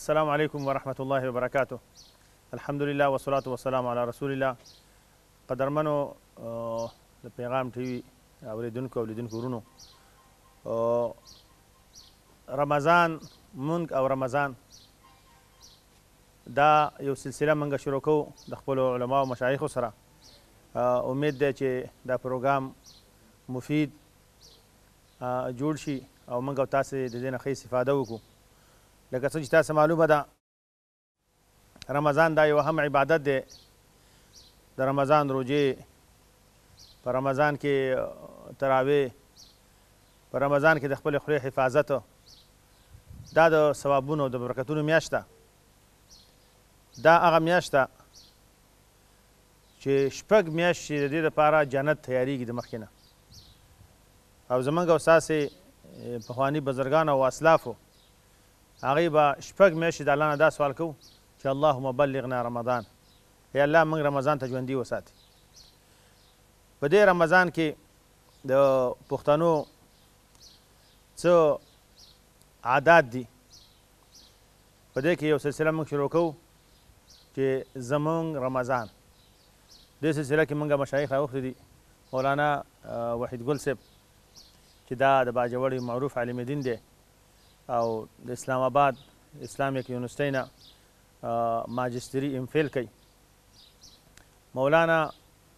السلام علیکم ورحمۃ اللہ وبرکاتہ. الحمدلله والصلاة والسلام علی رسول الله. قدرمنو د پیغام ټي وي اوریدونکو او لیدونکو ورونو، رمضان مونږ او رمضان دا یو سلسله مونږ شروع کوو د خپلو علماو مشایخو سره. امید دی چې دا پروګرام مفید جوړ شي او مونږ او تاسې د دې نه ښه استفاده وکړو. لکه څه چې تاسو معلومه ده، رمضان دا یو هم عبادت دی. د رمضان روجې، په رمضان کې تراویح، په رمضان کې د خپلې خولې حفاظت، دا د ثوابونو او د برکتونو میاشت ده. دا هغه میاشت ده چې شپږ میاشتې د دې دپاره جنت تیاریږي د مخکې نه. او زمونږ او ستاسې پخواني بزرګانو او اسلافو هغوی به شپږ میاشتې د الله نه دا سوال کوو چې اللهم بلغنا رمضان، ای الله موږ رمضان ته ژوندي وساتي. په دې رمضان کې د پښتنو څه عادات دي، په دې کې یو سلسله موږ شروع کوو چې زمونږ رمضان. دې سلسله کې موږ مشایخ راوښتي دي، مولانا وحید ګل صاحب چې دا د باجوړ معروف عالم دین دی او د اسلام آباد اسلامیک یونیورسټۍ نه ماجستري امفیل کوي. مولانا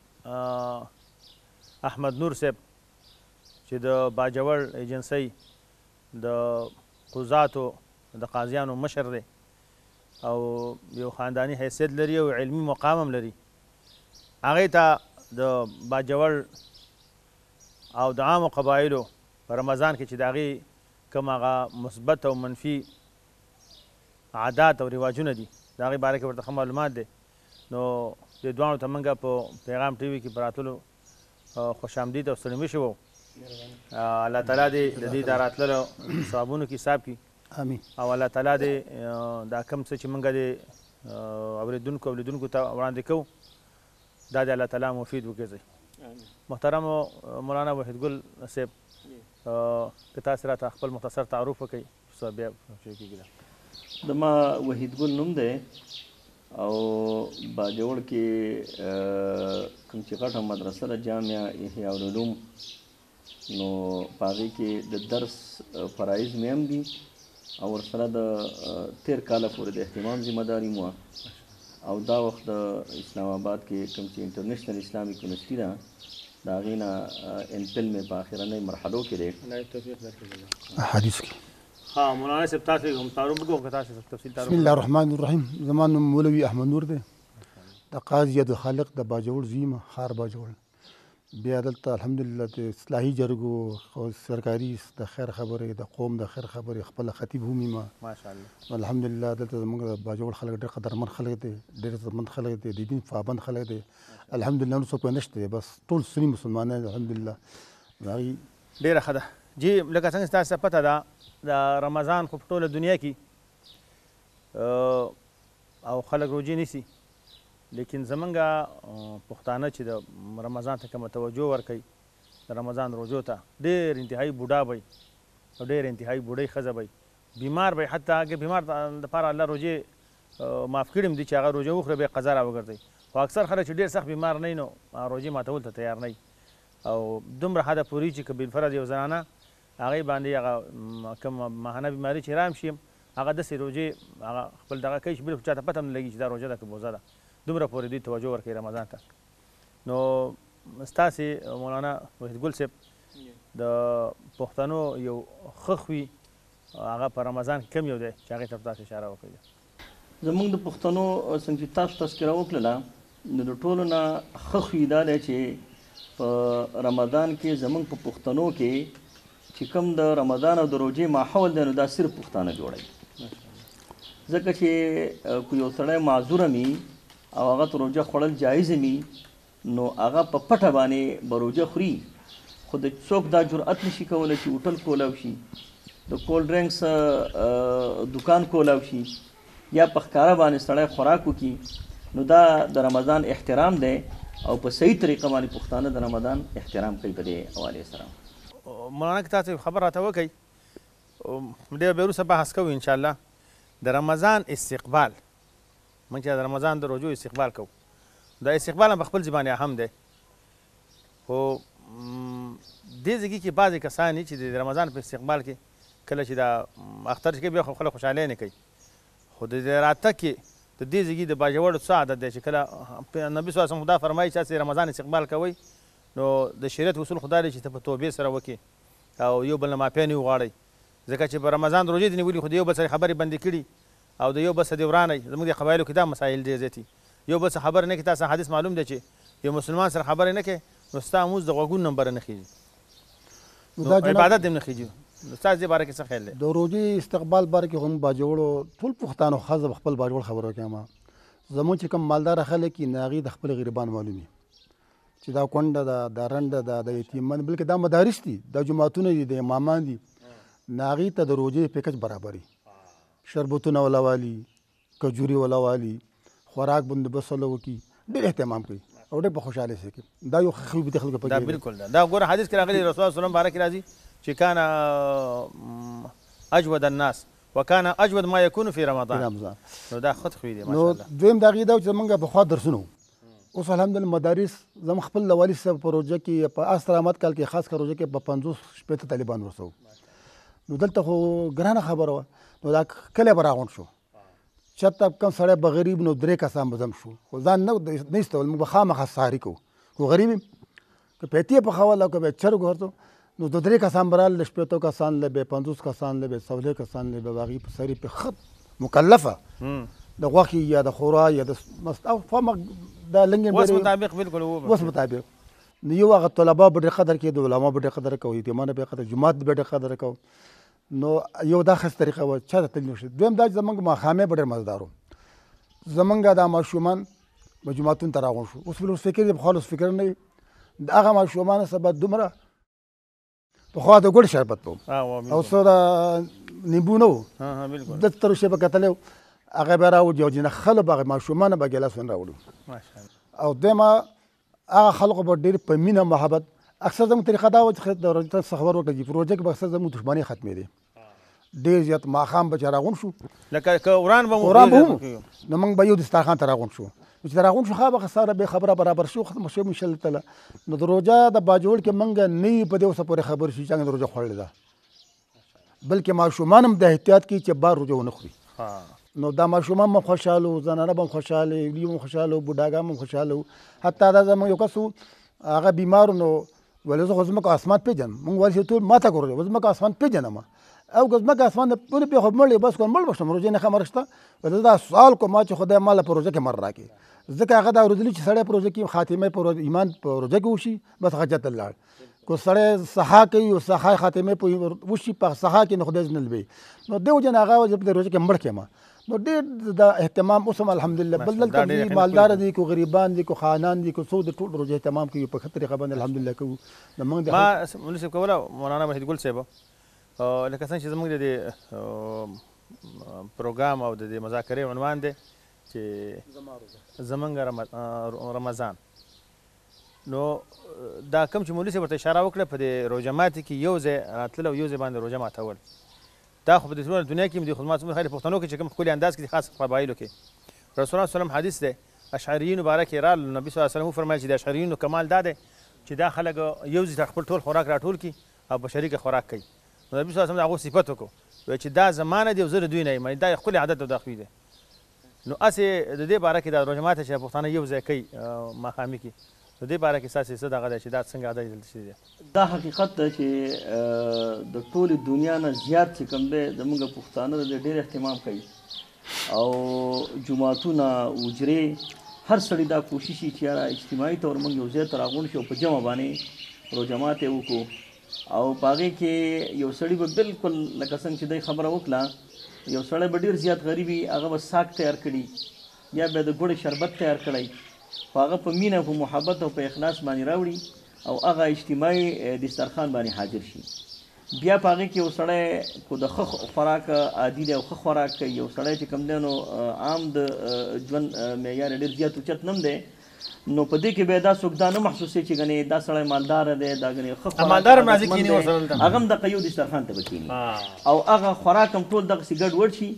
احمد نور صاحب چې د باجوړ ایجنسۍ د قضاتو د قاضیانو مشر دی او یو خانداني حیثیت لري او علمي مقام هم لري. هغې ته د باجوړ او د عامو قبایلو په رمضان کې چې د هغې کوم هغه مثبت او منفي عادات او رواجونه دي، د هغې باره کې ورته ښه معلومات دی. نو دې دواړو ته موږ په پیغام ټي وي کې په راتللو خوش آمدید او ستړي مشي وو. الله تعالی دې د دې د راتللو ثوابونو کې حساب کړي. امين. او الله تعالی دې دا کوم څه چې موږ د اورېدونکو او لیدونکو ته وړاندې کوو دا د الله تعالی مفید وګرځي. محترم مولانا وحید ګل صاحب، که تاسو راته خپل مختصر تعارف وکړئ څه بیا شروع کېږي. زما وحید ګل نوم دی او باجوړ کې کوم چې غټه مدرسه ده جامعه احیاء العلوم، نو په هغې کې د درس فرایض مې هم دي او ورسره د 13 کاله پورې د اهتمام ذمه داري مو وه. او دا وخت د اسلام آباد کې کوم چې انټرنیشنل اسلامیک یونیورسټي ده د هغې نه امفیل مې په اخرنۍ مرحلو کې دی. حدیث کې ها مولانا صاحب تاسو هم تعارف وکړو که تاسو تفصیل تعارف. بسم الله الرحمن الرحیم. زما نوم مولوي احمد نور دی، د قاضي عبدالخالق د باجوړ زویم ښار باجوړ. بیا دلته الحمدلله د اصلاحي جرګو سرکاري د خیر خبرې، د قوم د خیر خبرې خپله خطیب هم یم ماشاءالله. الحمدلله دلته زموږ د باجوړ خلک ډېر قدرمن خلک دي، ډېر عزتمند خلک دي، د دین پابند خلک دي. الحمدلله نور څوک نشته دی، بس ټول سني مسلمانان الحمدلله. هغې ډېره ښه ده. جی لکه څنګه چې تاسو ته پته ده د رمضان خو په ټوله دنیا کې او خلک روجې نیسي، لیکن زمونږ پښتانه چې د رمضان ته کومه توجه ورکوي، د رمضان روژو ته ډېر انتهایي بوډا به او ډېر انتهایي بوډۍ ښځه به بیمار به، حتی اګر بیمار دپاره الله روژې معاف کړي هم دي چې هغه روژه وخوره بیا قضا راوګرځوي. خو اکثر خلک چې ډېر سخت بیمار نه وي نو روژې ماتول ته تیار نه وي او دومره حده پورې چې که بالفرض یو زنانه هغې باندې هغه کوم ماهانه بیماري چې رام شي هغه داسې روژې هغه خپل دغه کوي چې بل چاته پته هم نه لګي چې دا روژه ده که بوزه ده. دومره پورې دوی توجه ورکوي رمضان ته. نو ستاسې مولانا وحید ګل صاحب د پښتنو یو ښه خوي هغه په رمضان کې کوم یو دی چې هغې ته تاسو اشاره وکړئ؟ زموږ د پښتنو څنګه چې تاسو تذکره وکړله نو د ټولو نه ښه خوی دا دی چې په رمضان کې زموږ په پښتنو کې چې کوم د رمضان او د روژې ماحول دی نو دا صرف پښتانه جوړوي. ځکه چې که یو سړی معذوره وي او هغه ته روژه خوړل جایز وي نو هغه په پټه باندې به روژه خوري، خو د څوک دا جرأت نشي کولی چې هوټل کولاو شي، د کولډ ډرنکس دکان کولاو شي یا په ښکاره باندې سړی خوراک وکړي. نو دا د رمضان احترام دی او په صحیح طریقه باندې پښتانه د رمضان احترام کوي په دې حوالې سره. مولانا که تاسو خبر راته وکړئ ډېر به وروسته بحث کوو انشاءالله، د رمضان استقبال موږ چې د رمضان د روژو استقبال کوو دا استقبال هم په خپل ځای باندې اهم دی خو دې ځای کې بعضې کسان دي چې د رمضان په استقبال کې کله چې دا اختر چې کوي بیا خو خلک خوشحالۍ نه کوي خو د دې راتګ کې د دې ځای د باجوړو څه عادت دی چې کله نبي صلی الله علیه وسلم دا فرمایي چې رمضان استقبال کوئ نو د شریعت اصول خدا دی چې ته په توبې سره وکړې او یو بل نه معافیا نه وغواړئ ځکه چې په رمضان روژې دې نیولي خو د یو بل سره خبرې بندې کړي او د یو بل سره دې ورانئ زموږ د قبایلو کې دا مسایل ډېر زیات دي یو بل سره خبرې نه کړي تاسو حدیث معلوم دی چې یو مسلمان سره خبرې نه کوې نو ستا مونځ د غوږونو نمبر نه خېږي نو عبادت دې هم نه خېږي نو ستاسو دې باره کې څه خیال دی د روژې استقبال باره کې هم باجوړو ټول پښتانه ښځه به خپل باجوړ خبره وکړم زموږ چې کوم مالداره خلک دي د هغې د خپل غریبان معلومي چې دا کونډه ده دا رنډه ده د یتیمان بلکې دا مدارس دي دا جوماتونه دي د امامان دي د هغې ته د روژې پیکج برابري شربتونه ولا والي کجوري ولا والي خوراک بندوبست ولا وکړي ډېر اهتمام کوي او ډېر په خوشحالۍ سره کوي دا یو ښه خوبي د خلکو په دا بالکل ده دا ګوره حدیث کې راغلي رسول الله صلی الله علیه وسلم باره کې راځي چې کان اجود الناس وکان اجود ما یکون فی رمضان نو دا خود خوی دی نو دویم د هغې دا چې موږ پخوا درسونه اوس الحمدلله مدارس زموږ خپل له والي صاحب په روژه کې په استرامت کال کې خاص کر روژه کې په 50 طالبان ورسو نو دلته خو ګرانه خبره وه نو دا کلی به راغونډ شو چېرته کوم سړی به غریب نو 3 کسان به ځم شو خو ځان نه ایستول موږ به خامخا سهاري کوو خو غریب یم که پیتې پخول او که به چرګ ورته نو 2-3 کسان به راغلل 80 کسان له به 50 کسان له به 100 کسان له به هغې په سري په ښه مکلفه د غوښې یا د خورا یا د او فهم د لنګې وس مطابق بالکل وس مطابق نو یو هغه طلبا به ډېر قدر کوي د علما به ډېر قدر کوي یتیمانو به قدر جومات به ډېر قدر کوي نو یو دا ښه طریقه وه چا ته تللی نشي دویم دا چې زموږ ماښامې به ډېر مزدار وو زموږ دا ماشومان به جوماتونو ته راغونډ شو اوس اوس فکر دی پخوا اوس فکر نه وي د هغه ماشومانو سره به دومره پخوا د ګوړ شربت به او څه د نیمبو نه وو دلته تروشې به کتلی و هغه به راوړي یو جنښلو به هغه ماشومانو به ګیلاسونه راوړي او دویمه هغه خلقو به ډېر په مینه محبت اکثر زموږ طریقه دا وه چې د روژې څخه خبر وکړه چې په روژه کې به اکثر زموږ دښمنۍ ختمېدې ډېر زیات ماښام به چې راغونډ شو لکه که وران به نو موږ به یو دسترخوان ته راغونډ شو چې راغونډ شو ښه به سره به خبره برابر شو ختمه شو انشاءالله تعالی نو د روژه د باجوړ کې موږ نه یو په دې اوسه پورې خبر شو چې څنګه د روژه خوړلې ده بلکې ماشومان هم د احتیاط کوي چې بار روژه ونه خوري نو دا ماشومان هم خوشحاله وو زنانه به هم خوشحاله وي هم خوشحاله وو بوډاګان هم خوشحاله وو حتی دا زموږ یو کس وو هغه بیمار نو ولې زه خو ځمکه اسمان پېژنم موږ وایي چې ټول ما ته ګورئ ځمکه اسمان پېژنم او که ځمکه اسمان نه پېژنم خو مړ بس کوم مړ به شم روژې نه خبره شته زه دا سوال کوم چې خدای ماله په روژه کې مر راکړي ځکه هغه دا اورېدلي چې سړی په روژه کې خاتمه په ایمان په روژه کې وشي بس هغه جنت ته لاړ که سړی سخا کوي او سخا خاتمه په وشي په سخا کې نو خدای ځنه لوي نو دې وجه نه هغه په روژه کې مړ کېم نو ډېر د اهتمام اوس هم الحمدلله بل دلته مالدار دي کو غریبان دي کو خانان دي کو څو د ټول روژه اهتمام کوي په ښه طریقه باندې الحمدلله کوو ما مولوي صاحب کوله مولانا وحید ګل صاحب لکه څنګه چې زموږ د پروګرام او د مذاکرې عنوان دی چې زمونږ رمضان نو دا کوم چې مولوي صاحب ورته اشاره وکړه په دې روژه ماتي کې یو ځای راتلل او یو ځای باندې روژه ماتول دا خو په دې ټوله دنیا کې هم د خدمات خیر پښتنو کې چې کوم ښکلي انداز کې خاص قبایلو کې رسول الله صلی الله علیه وسلم حدیث دی اشعریینو باره کې رال نبي صلی الله علیه وسلم وفرمایل چې د اشعریینو کمال دا دی چې دا خلک یو ځای ته خپل ټول خوراک راټول کړي او په شریکه خوراک کوي نو نبي صلی الله علیه وسلم د هغو صفت وکړو وایي چې دا زمانه دی او زه د دوی نه یم دا ښکلی عادت او دا خوی دی نو هسې د دې باره کې دا روژه ماته چې پښتانه یو ځای کوي ماښامي کې د دې باره کې ستاسې څه دغه دی چې دا څنګه عادت دلته شوي دی دا حقیقت ده چې د ټولې دنیا نه زیات چې کوم دی زموږ پښتانه د ډېر اهتمام کوي او جوماتونه حجرې هر سړي دا کوشش وي چې یاره اجتماعي طور موږ یو ځای ته راغونډ شو په جمع باندې روژه ماتې وکړو او په هغې کې یو سړي به بالکل لکه څنګه چې دی خبره وکړه یو سړی به ډېر زیات غریب وي هغه به ساک تیار کړي یا به د ګوړې شربت تیار کړی خو هغه په مینه په محبت او په اخلاص باندې راوړي او هغه اجتماعي دسترخوان باندې حاضر شي بیا په هغې کې یو سړی کو د ښه خوراک عادي دی او ښه خوراک کوي یو سړی چې کوم دی نو عام د ژوند معیار ډېر زیات اوچت نه دی نو په دې کې به دا څوک دا نه محسوسوي چې ګنې دا سړی مالداره دی دا ګنې ښه هغه هم دغه یو دسترخوان ته به کښېني او هغه خوراک هم ټول دغسې ګډوډ شي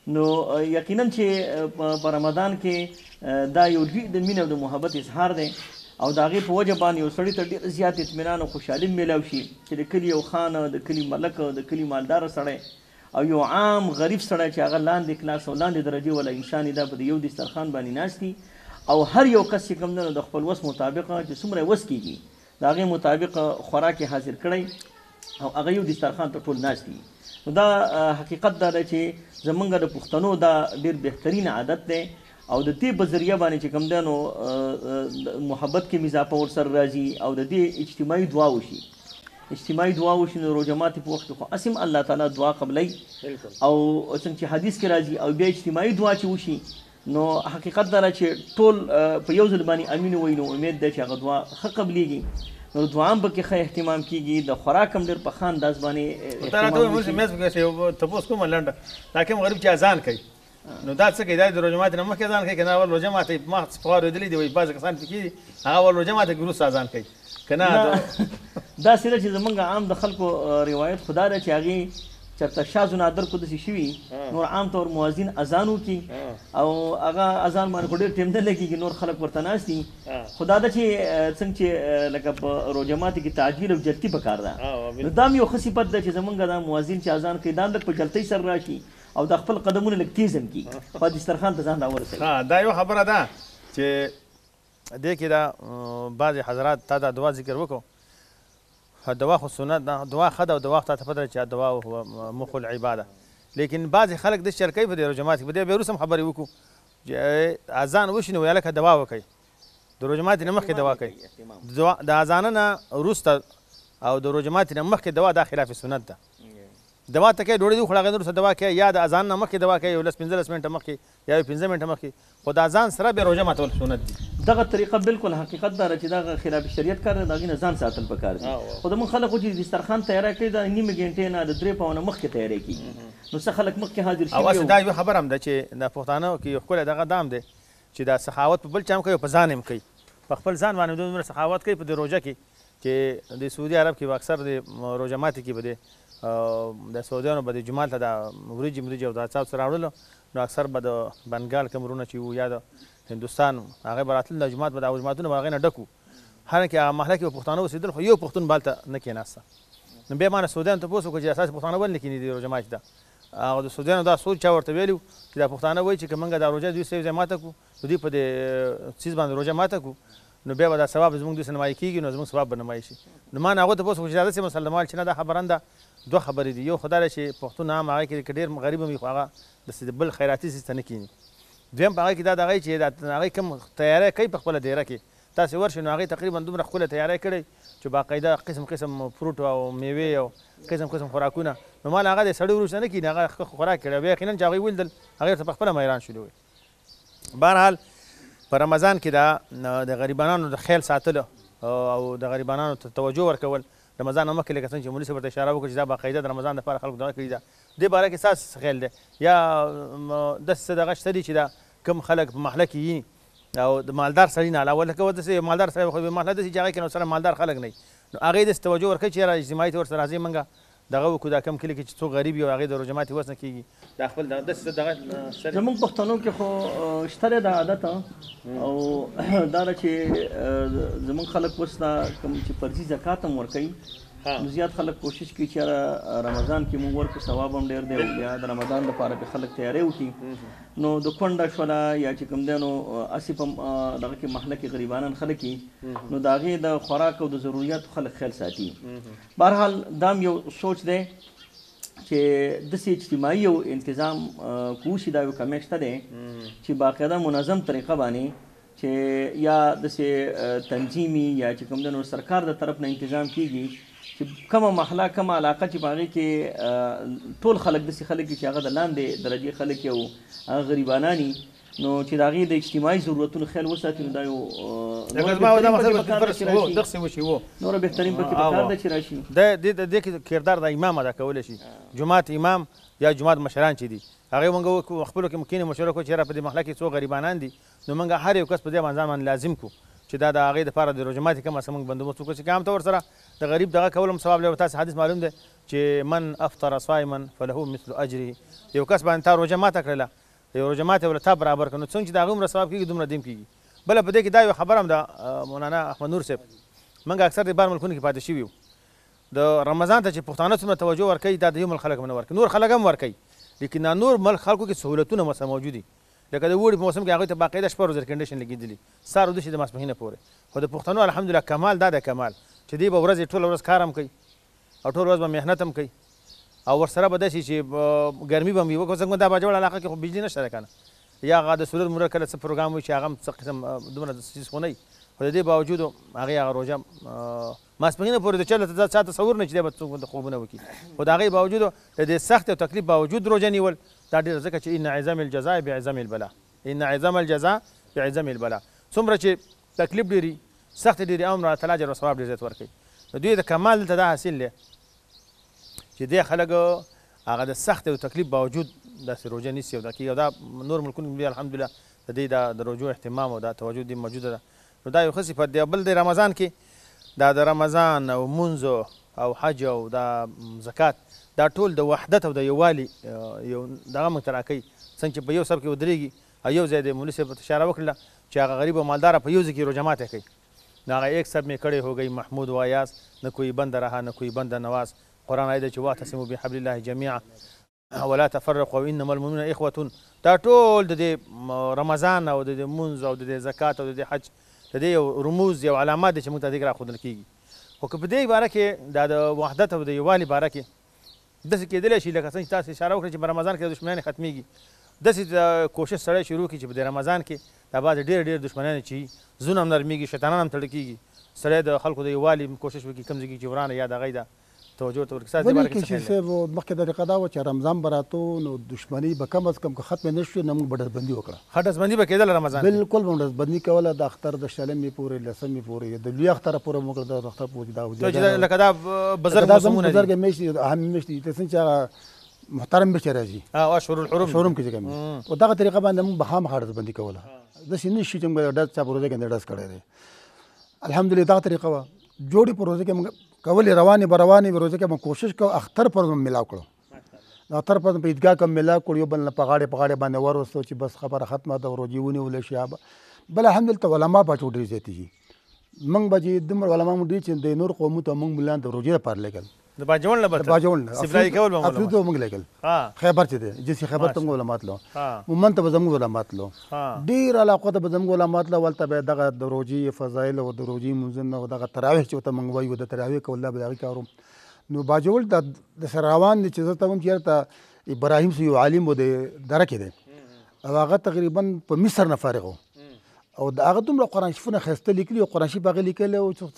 نو یقینا چې په رمضان کې دا یو لوی د مینې او د محبت اظهار دی او د هغې په وجه باندې یو سړي ته ډېر زیات اطمینان او خوشحالي میلاو شي چې د کلي یو خان د کلي ملک د کلي مالداره سړی او یو عام غریب سړی چې هغه لاندې کلاس او لاندې درجې والا انسان دا په یو دسترخوان باندې ناست دي او هر یو کس چې کوم د خپل وس مطابق چې څومره وس کېږي د هغې مطابق خوراک حاضر کړی او هغه یو دسترخوان ته ټول ناست دي. نو دا حقیقت دا ده چې زمونږ د پښتنو دا ډېر بهترین عادت دی او د دې په ذریعه باندې چې کوم دی نو محبت کې اضافه ورسره راځي او د دې اجتماعي دعا وشي نو روژه ماتي په وخت کې خو اسیم الله تعالی دعا قبلوي او څنګه چې حدیث کې راځي او بیا اجتماعي دعا چې وشي نو حقیقت دا چې ټول په یو ځل باندې امین وایي نو امید ده چې هغه دعا ښه قبلېږي. نو دعا هم پکې ښه اهتمام کېږي د خوراک هم ډېر په ښه انداز باندې تپوس کومه لنډه دا کوم غریب چې اذان کوي نو دا څه کوي دا د روژه ماتي نه مخکې اذان کوي که نه اول روژه ماتي ما پخوا اورېدلي دي وایي بعضې کسان پکې دي هغه اول روژه ماتي کې وروسته اذان کوي که نه داسې ده چې زمونږ عام د خلکو روایت خو دا ده چې هغې چېرته شازو نادر کو داسې شوي نور عام طور مؤذن اذان وکړي او هغه اذان باندې خو ډېر ټیم نه لګېږي نور خلک ورته ناست دي خو دا ده چې څنګه چې لکه په روژه ماتي کې تعجیل او جلتي پکار ده نو دا هم یو ښه صفت ده چې زمونږ دا مؤذن چې اذان کوي دا هم لږ په جلتۍ سره راشي او د خپل قدمونه لږ تیز هم کړي په دسترخوان ته ځان راورسوي. دا یو خبره ده چې دې کې دا بعضې حضرات تا دا دعا ذکر وکړو دوا خو سنت ده دعا ښه ده او دوا ته ته پته ده چې دعا هو مخ العباده لیکن بعضې خلک داسې چل کوي په دې روژه ماتي په دې بیا وروسته هم خبرې وکړو چې اذان وشي نو هلکه دوا وکړئ د روژه ماتي نه مخکې دوا کوي د اذانه نه وروسته او د روژه ماتي نه مخکې دوا دا خلاف سنت ده دوا ته کوي ډوډۍ دې وخوړه هغې نه وروسته دوا کوي یا د اذان نه مخکې دوا کوي یو 15 منټه مخکې یا یو 15 منټه مخکې خو د اذان سره بیا روژه ماتول سنت دي. دغه طریقه بالکل حقیقت دا چې دغه خلاف شریعت کار دی د هغې نه ځان ساتل پکار دي خو زموږ خلک خو چې دسترخوان تیاری کوي دا نیمه ګنټې نه د 3 پاونه مخکې تیاری کېږي نو څه خلک مخکې حاضر شي او دا یو خبره هم ده چې د پښتانه کې یو ښکلی دغه دام دی چې دا سخاوت په بل چا هم کوي او په ځان هم کوي په خپل ځان باندې دومره سخاوت کوي په دې روژه کې چې د سعودي عرب کې به اکثر د روژه ماتي کې به د سعودیانو به د جومات ته دا وریجې او دا څاڅ راوړلو نو اکثر به د بنګال کمرونه چې وو یا د هندوستان هغه به راتلل د جومات به د جوماتونه به هغې نه ډک وو هر کې هغه محله کې به پښتانه اوسېدل خو یو پښتون به هلته نه کېناسته نو بیا ما نه سعودیانو تپوس وکړو چې اساسي پښتانه ولې نه کښېني د روژه ماتي ته هغه د سعودیانو دا سوچ چا ورته ویلي چې دا پښتانه وایي چې که موږ دا روژه دوی سره یو ځای ماته کړو نو دوی په دې څیز باندې روژه ماته کړو نو بیا به دا ثواب زموږ دوی سره نمایي کېږي نو زموږ ثواب به نمایي شي نو ما نه هغو تپوس وکړو چې دا داسې مسلمان چې نه دا خبره ده دوه خبرې دي یو خو دا ده چې پښتون عام هغې کې که ډېر غریب هم وي خو هغه داسې د بل خیراتي څیز ته نه کښېني دویم په هغې کې دا د هغې چې هغې کوم تیاری کوي په خپله ډیره کې تاسې ورشئ نو هغې تقریبا دومره ښکلی تیاری کړی چې باقاعده قسم قسم فروټ او میوې او قسم خوراکونه نو ما له هغه د سړي وروسته نه کښېني هغه ښه خوراک کړی بیا یقینا چې هغوی ولیدل هغې ورته په خپله میران شولي وي. بهرحال په رمضان کې دا د غریبانو د خیال ساتلو او د غریبانو ته توجه ورکول رمضان نه مخکې لکه څنګه چې مولي صاحب ورته اشاره وکړه چې دا باقاعده د رمضان دپاره خلکو دغه کړي ده دې باره کې ستاسو څه خیال دی یا داسې څه دغه شته دي چې دا کم خلک په محله کې وي او د مالدار سړي نه علاوه لکه داسې مالدار سړی خو محله داسې چې هغې کې نو سره مالدار خلک نه وي نو هغې داسې توجه ورکوي چې یاره اجتماعي طور سره راځئ موږ دغه وکړو دا کم کلي کې چې څوک غریب وي او هغې د روژه ماتي وس نه کېږي دا خپل داسې دغه زموږ پښتنو کې خو شته دی دا عادت او دا ده چې زموږ خلک اوس دا کوم چې فرضي زکات هم ورکوي نو زیات خلک کوشش کوي چې رمضان کې مونږ ورکړو ثواب هم ډېر دی او بیا د رمضان لپاره پرې خلک تیاری وکړي نو د کونډه شوله یا چې کوم دی نو هسې په دغه کې محله کې غریبانان خلک وي نو د هغې د خوراک او د ضروریاتو خلک خیال ساتي. بهرحال دا هم یو سوچ دی چې داسې اجتماعي یو انتظام کوشي دا یو کمی شته دی چې باقاعده منظم طریقه باندې چې یا داسې تنظیمي یا چې کوم دی نو سرکار د طرف نه انتظام کېږي چې کومه محله کومه علاقه چې په هغې کې ټول خلک داسې خلک چې هغه د لاندې درجې خلک او هغه غریبانان نو چې د هغې د اجتماعي ضرورتونو خیال وساتي نو دا یو نوره بهترین پکې پکار ده چې راشي دې کې کردار د امام ادا کولی شي جومات امام یا جومات مشران چې دي هغې موږ خپلو کې کښېنې مشوره کړو چې یاره په دې محله کې څو غریبانان دي نو موږ هر یو کس په دې باندې ځان باندې لازم کړو چې دا د هغې دپاره د روژه ماتې کومه څه موږ بندوبست وکړو چې که هم ته ورسره د غریب دغه کول هم ثواب لري. تاسې حدیث معلوم دی چې من افطر صائما فله مثل اجره. یو کس باندې تا روژه ماته کړله، یو روژه ماتې وله تا برابر کړه، نو څنګه چې د هغه عمره ثواب کېږي دومره دیم کېږي. بله په دې کې دا یو خبره هم ده مولانا احمد نور صاحب، موږ اکثر د بار ملکونو کې پاتې شوي یو، د رمضان ته چې پښتانه څومره توجه ورکوي دا د یو ملک خلک هم نه ورکوي، نور خلک هم ورکوي، لیکن نور ملک خلکو کې سهولتونه مثلا موجود دي. لکه د اوړي په موسم کې هغوی ته باقاعده شپه ورځ ایر کنډیشن لګېدلي، سهار ودشي د ماسپښینه پورې. خو د پښتنو الحمدلله کمال دا دی کمال چې دوی به ورځ ټوله ورځ کار هم کوي او ټوله ورځ به محنت هم کوي او ورسره به داسې چې ګرمي به هم وي. زموږ دا باجوړ علاقه کې خو بجلي نشته ده که نه، یا هغه د سرود مرور کله څه پروګرام وي چې هغه هم څه قسم دومره څیز خو نه وي، خو د دې باوجود هغې هغه روژه ماسپښینه پورې د چا تصور نه چې دی به څوک خوبونه وکړي، خو د هغې باوجود د دې سخت او تکلیف باوجود روژه نیول دا ډېره ځکه چې ان عظم الجزاء بعظم البلاء، ان عظم الجزاء بعظم البلاء. څومره چې تکلیف ډېري سخت ډېري او الله تعالی اجر او ثواب ډېر زیات ورکوي. نو دوی د کمال دلته دا حاصل دی چې دې خلک هغه د سخت او تکلیف باوجود داسې روژه نیسي او دا کېږي. او دا نور ملکونو کې الحمدلله د دې د روژو اهتمام او دا توجه دې موجوده ده. نو دا یو ښه صفت دی. بل د رمضان کې دا د رمضان او مونځ او حج او دا زکات دا ټول د وحدت او د یووالي یو دغه موږ ته راکوي. څنګه چې په یو صف کې ودرېږي او یو ځای د مولوي صاحب اشاره وکړله چې هغه غریب او مالداره په یو ځای کې روژه ماته کوي، نو هغه ایک سب میں کھڑے ہو گئی محمود و ایاز، نہ کوئی بند رہا نہ کوئی بند نواز. قرآن آیت چې واعتصموا بحبل الله جميعا ولا تفرقوا انما المؤمنون اخوة. دا ټول د دې رمضان او د دې مونځ او د دې زکات او د دې حج د دې یو رموز یو علامات دي چې موږ ته دې راښودل کېږي. خو که په دې باره کې دا د وحدت او د یووالي باره کې داسې کېدلی شي لکه څنګه چې تاسو اشاره وکړئ چې په رمضان کې د دښمنیانې ختمېږي، داسې کوشش سړی شروع کړي چې په رمضان کې دا بعضې ډېر دښمنیانې چې زړونه هم نرمېږي، شیطانان هم تړل کېږي، سړی د خلکو د یووالي کوشش وکړي کوم ځای کې چې ورانه یا د هغې ده توجه ورته ورکړي. ولې کې چې صاحب مخکې طریقه دا وه چې رمضان به راتو نو دښمني به کم از کم که ختمې نه شوې نو موږ به ډزبندي وکړه. ښه ډزبندي به کېدله رمضان بالکل به ډزبندي کوله د اختر د شلمې پورې لسمې پورې د لوی اختره پورې مو وکړه د اختر پورې لکه دا بزرګ موسمونه دي بزرګ میاشتې اهم میاشتې دي څنګه چې محترم میاشتې راځي اشهر الحرم شورم کې چې کوم او دغه طریقه باندې موږ به خامخا ډزبندي کوله. داسې نه شي چې موږ ډز چا په روژه کې ډز کړی دی. الحمدلله دغه طریقه وه جوړې په روژه کې موږ کولې روانې به روانې به روژه کې موږ کوشش کوو اختر پر ملاو کړو، د اختر پر په عیدګاه کې ملاو کړو، یو بل نه په غاړې باندې ورسو چې بس خبره ختمه ده روژې ونیولی شي. بل الحمدلله علما په ډېر زیاتې دي، موږ به چې دومره علما مو ډېر چې د نور قومو ته موږ ملان د روژې لپاره لېږل د باجوړ نه د باجوړ نه سپلای کول به افریقا ته موږ لېږل خیبر چې دی جسي خیبر ته موږ علما تلو، مومن ته به زموږ علما تلو، ډېر علاقو ته به زموږ علما تلو. ولته به دغه د روژې فضایل او د روژې مونځونه او دغه تراویح چې ورته موږ وایو د تراویح کول دا به د هغې کار و. نو باجوړ د سره روان دی چې زه ته وایم چې هلته ابراهیم یو عالم و د دره کې دی او هغه تقریبا په مصر نه فارغ و او د هغه دومره قرآن شریفونه ښایسته لیکلي او قرآن شریف هغه لیکلی و چې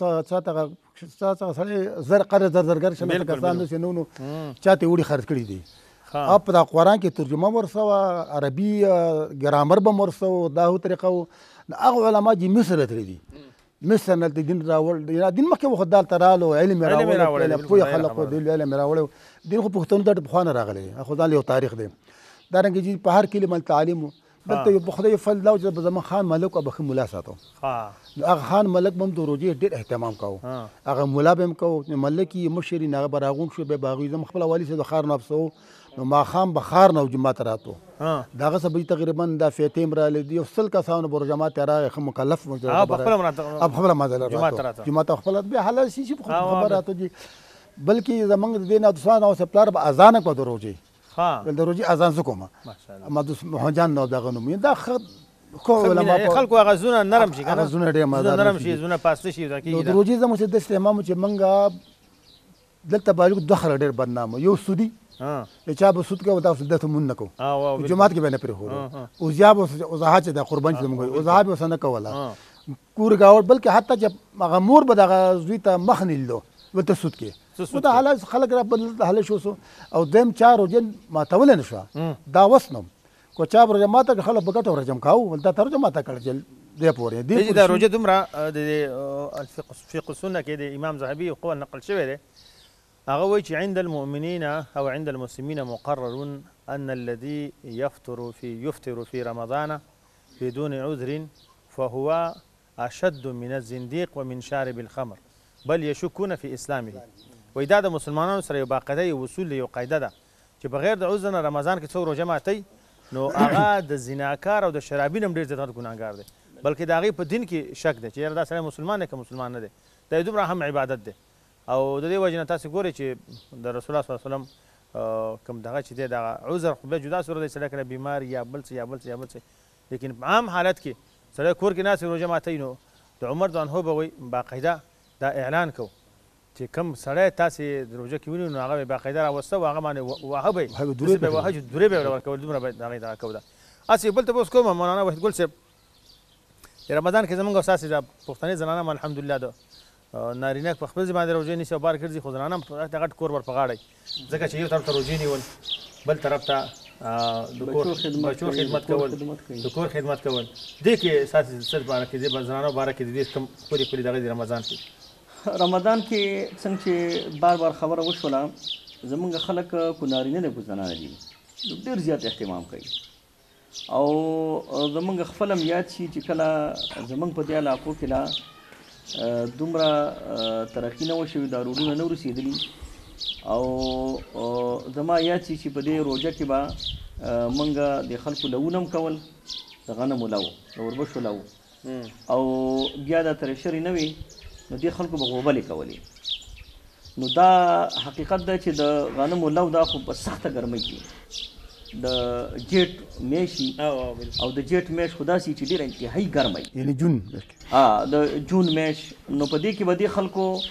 څه سړی زرګر شنه کسان داسې نه نو چا ته وړي خرڅ کړي دي. او په دا قرآن کې ترجمه ورسه وه، عربي ګرامر به م ورسه و، دا طریقه و. هغه علما چې مصر ته تللي دي، مصر نه دین راوړ دین مخکې خو دلته راغلو علم یې راوړی پوه خلک و علم یې راوړی دین خو پښتنو ته پخوا نه راغلی دی، خو دا یو تاریخ دی. دارنګه چې په هر کلي باندې تعلیم و. دلته په خدای فضل دا و چې به زما خان ملک او به ښه ملا ساتو. نو هغه خان ملک به هم د روژې ډېر اهتمام کوو، هغه ملا به هم کوو. ملک یې مشر یې هغه به راغونډ شو بیا به هغوی زما خپله والي صاحب د ښار نه افسو نو ماښام به ښار نه جومات ته راتلو. د هغه څه به تقریبا دا فیتې هم راغلی دي، یو 100 کسانو به جومات ته راغی، ښه مکلف خپله مازل راتلو جومات ته خپله بیا حلال شي چې خبر راتلو دي. بلکې زموږ د دې نه دوستان او پلار به اذان کړو د روژې د روژې اذان زه کوم محمد جان نو دغه نوم دا خو علما خلکو هغه زونه نرم شي که نه زونه ډېر نرم شي زونه پاسته شي دا کېږي. د روژې زموږ چې داسې امام چې موږ دلته باجوړ دوه خلک ډېر بدنام یو سودي چا به سود کوو دا دلته مونږ نه کوو جومات کې به نه پرېښودو، اوزیا به اوزها چې د قربان چې موږ اوزها به ورسره نه کوله کور ګاوړ، بلکې حتی چې هغه مور به دغه زوی ته مخ نیلدو ورته سود کې و دا حالات خلک را بدل حل شو او دیم چا روژه ماتولی نه شوه دا وس نم کو چا به روژه ماته کړه خلک به ګټه ورجم کاوه دا ته روژه ماته کړه چې دې پورې دا روژه دومره د فقه السنه کې د امام ذهبي قول نقل شوی دی، هغه وایي چې عند المؤمنین او عند المسلمین مقرر ان الذي يفطر في رمضان بدون عذر فهو اشد من الزنديق ومن شارب الخمر بل يشكون في اسلامه. وایي دا د مسلمانانو سره یو باقاعده یو اصول دی، یو قاعده ده چې بغیر د عذر نه رمضان کې څوک روژه ماتی نو هغه د زناکار او د شرابي نه هم ډېر زیات ګناهګار دی، بلکې د هغې په دین کې شک دی چې یاره دا سړی مسلمان دی که مسلمان نه دی. دا یې دومره هم عبادت دی. او د دې وجې نه تاسې ګورئ چې د رسول الله صلی الله علیه وسلم کوم دغه چې دی دغه عذر خو بیا جدا صورت دی، سړی کله بیمار یا بل څه یا بل څه یا بل څه، لیکن په عام حالت کې سړی کور کې ناست روژه ماتی نو د عمر د عنهو به وایي باقاعده دا اعلان کو چې کوم سړی تاسې د روژه کې ونیو نو هغه به باقاعده راوسته و هغه باندې واهه به یې دوی به واهه چې دورې به یې ورکول، دومره به هغې دغه کو ده. هسې بل ته به اوس کوم مولانا وحید ګل صاحب چې رمضان کې زمونږ ستاسې د پښتنې زنانه هم الحمدلله د نارینه په خپل ځای باندې روژې نیسي او بار ګرځي، خو زنانه هم د غټ کور ور په غاړه ځکه چې یو طرف ته روژې نیول، بل طرف ته د بچو خدمت کول، د کور خدمت کول. دې کې ستاسې څه باره کې دې زنانو باره کې د دې کوم ښکلي ښکلي دغه دي رمضان کې؟ رمضان کې څنګه چې بار بار خبره وشوله زمونږ خلک کو نارینه دی کو زنانه دي ډېر زیات اهتمام کوي او زمونږ خپل هم یاد شي چې کله زمونږ په دې علاقو کې لا دومره ترقي نه وشوي، دا روډونه نه ورسېدلي او زما یاد شي چې په دې روژه کې به موږ د خلکو لوونه هم کول، د غنمو لو، د وربشو لو، او بیا دا ترشرې نه وي نو دې خلکو به غوبلې کولې. نو دا حقیقت ده چې د غنمو لو دا خو په سخته ګرمۍ کې د جیټ میاشي او د جیټ میاشت خو داسې چې ډېره انتهایي ګرمۍ یعنی جون د جون میاشت، نو په دې کې به دې خلکو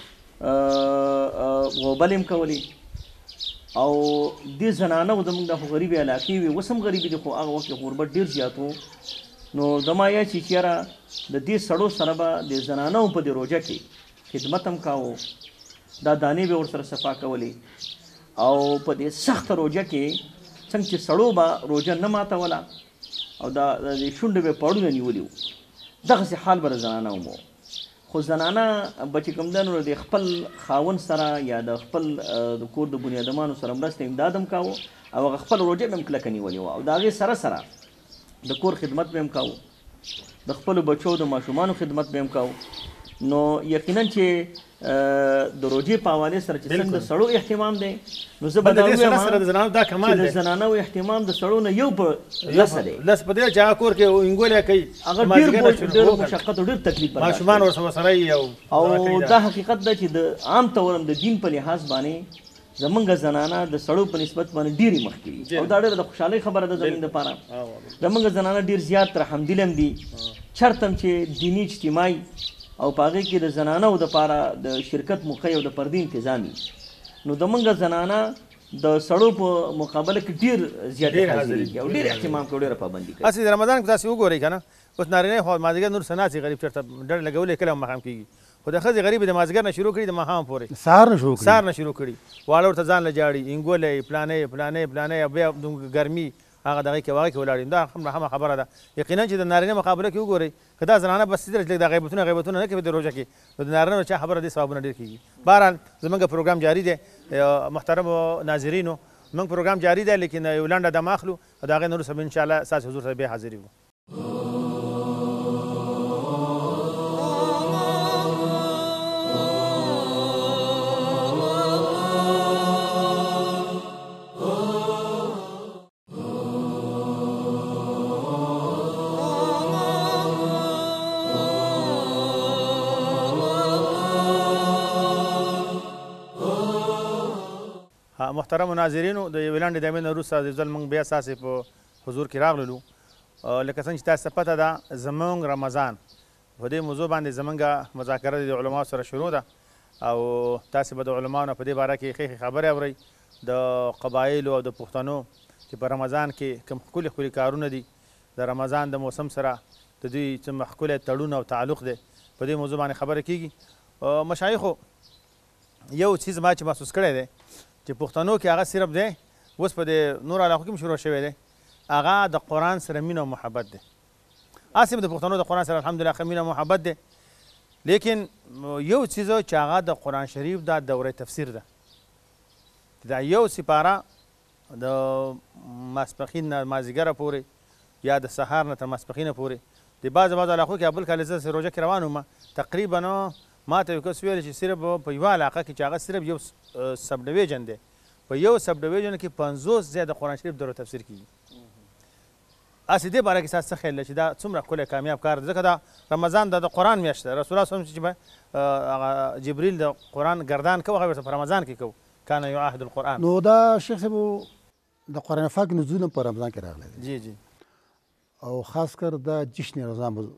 غوبلې هم کولې او دې زنانه زموږ د خو غریبې علاقې وي، اوس هم غریبې دي خو هغه وخت کې غربت ډېر زیات و. نو زما یاد چې یاره د دې سړو سره به د زنانو په دې روژه کې خدمت هم کاوه، دا دانې به ورسره صفا کولې او په دې سخته روژه کې څنګه چې سړو به روژه نه ماتوله او دا د شونډې به پړونه نیولي وو، دغسې حال به د زنانه هم و. خو زنانه به چې کوم دی نو د خپل خاوند سره یا د خپل د کور د بنیادمانو سره مرسته امداد هم کاوه او هغه خپل روژه به هم کلکه نیولې وه او د هغې سره سره د کور خدمت به هم کاوه، د خپلو بچو د ماشومانو خدمت به هم کاوه. نو یقینا چې د روژې په حوالې سره چې څنګه د سړو اهتمام دی نو زه به دا ووایم چې د زنانو اهتمام د سړو نه یو په لسه دی، لس په دې چې هغه کور کې انګولې کوي، هغه ډېر مشقت او ډېر تکلیف ماشومان ورسره سره وي او دا حقیقت ده چې د عام طور د دین په لحاظ باندې زمونږ زنانه د سړو په نسبت باندې ډېرې مخکې دي او دا ډېره د خوشحالۍ خبره ده زمونږ دپاره. زمونږ زنانه ډېر زیات رحمدل هم دي، چرته هم چې دیني اجتماعي او په هغې کې د زنانو دپاره د شرکت موقع او د پردې انتظام وي، نو زمونږ زنانه د سړو په مقابله کې ډېر زیاتې حاضرېږي او ډېر اهتمام کوي، ډېره پابندي کوي. هسې د رمضان کې تاسې وګورئ که نه اوس نارینه خو مازدیګر نور څه ناستې غریب چېرته ډډه لګولې کله هم ماښام کېږي، خو د ښځې غریبې د مازدیګر نه شروع کړي د ماښام پورې سهار نه شروع کړي، واړه ورته ځان له جاړي انګولې پلانې او بیا ګرمي هغه دغه کې واقع کې ولاړ دا هم خبره ده. یقینا چې د نارینه مقابله کې وګورئ که دا زنانه بس صرف د غیبتونه نه کوي د روژه کې نو د نارینه چا خبره دې ثوابونه ډېر کېږي. بهرحال زموږ پروګرام جاري دی محترمو ناظرینو، موږ پروګرام جاري دی لیکن یو لنډه دمه اخلو او د هغې نه وروسته به انشاءالله ستاسې حضور ته بیا حاضر یو. محترمو ناظرینو د یوې لنډې دمې نه وروسته د ځل موږ بیا ستاسې په حضور کې راغللو. لکه څنګه چې تاسو ته پته ده زموږ رمضان په دې موضوع باندې زموږ مذاکره د علماو سره شروع ده او تاسې به د علماو نه په دې باره کې ښې خبرې اورئ د قبایلو او د پښتنو چې په رمضان کې کوم ښکلي ښکلي کارونه دي، د رمضان د موسم سره د دوی څومره ښکلی تړون او تعلق دی، په دې موضوع باندې خبرې کېږي. مشایخو یو څیز ما چې محسوس کړی دی چې پښتنو کې هغه صرف دی اوس په دې نور علاقو کې هم شروع شوی دی، هغه د قرآن سره مینه او محبت دی. هسې د پښتنو د قرآن سره الحمدلله ښه مینه او محبت دی، لیکن یو څیز چې هغه د قرآن شریف دا دوره تفسیر ده، دا یو سپاره د ماسپښین نه مازدیګره پورې یا د سهار نه تر ماسپښینه پورې د بعضو علاقو کې بل کال زه روژه کې روان وم تقریبا ما ته یو کس ویل چې صرف په یوه علاقه کې چې هغه صرف یو سب ډویژن دی په یو سب ډویژن کې 50 زیاده قرآن شریف دور تفسیر کیږي هسې دې باره کې ستاسو څه خیال دی چې دا څومره ښکلی کامیاب کار دی ځکه دا رمضان د قرآن میاشت ده رسول الله صلی الله علیه وسلم چې هغه جبریل د قرآن ګردان کوو هغه ورته په رمضان کې کوو کان یعاهد القرآن نو دا شیخ صاحب د قرآن پاک نزول په رمضان کې راغلی دی جی جی او خاص کر دا جشن رمضان